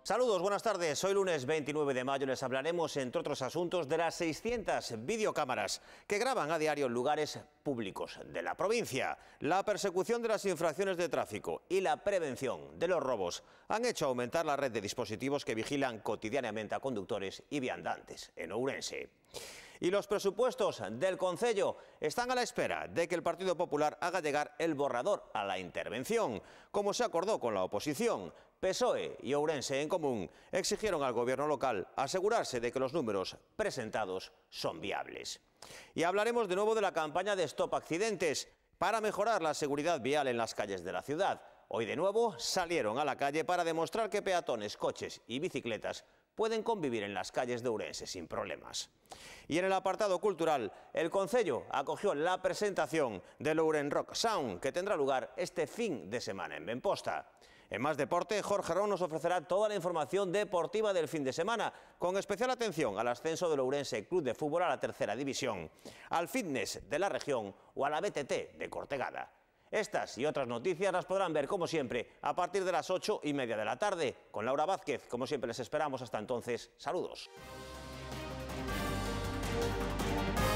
Saludos, buenas tardes. Hoy lunes 29 de mayo les hablaremos, entre otros asuntos, de las 600 videocámaras que graban a diario en lugares públicos de la provincia. La persecución de las infracciones de tráfico y la prevención de los robos han hecho aumentar la red de dispositivos que vigilan cotidianamente a conductores y viandantes en Ourense. Y los presupuestos del Concello están a la espera de que el Partido Popular haga llegar el borrador a la intervención. Como se acordó con la oposición, PSOE y Ourense en Común exigieron al gobierno local asegurarse de que los números presentados son viables. Y hablaremos de nuevo de la campaña de Stop Accidentes para mejorar la seguridad vial en las calles de la ciudad. Hoy de nuevo salieron a la calle para demostrar que peatones, coches y bicicletas pueden convivir en las calles de Ourense sin problemas. Y en el apartado cultural, el Concello acogió la presentación del Ouren Rock Sound, que tendrá lugar este fin de semana en Benposta. En más deporte, Jorge Ron nos ofrecerá toda la información deportiva del fin de semana, con especial atención al ascenso del Ourense Club de Fútbol a la tercera división, al fitness de la región o a la BTT de Cortegada. Estas y otras noticias las podrán ver, como siempre, a partir de las 8:30 de la tarde, con Laura Vázquez. Como siempre les esperamos. Hasta entonces, saludos.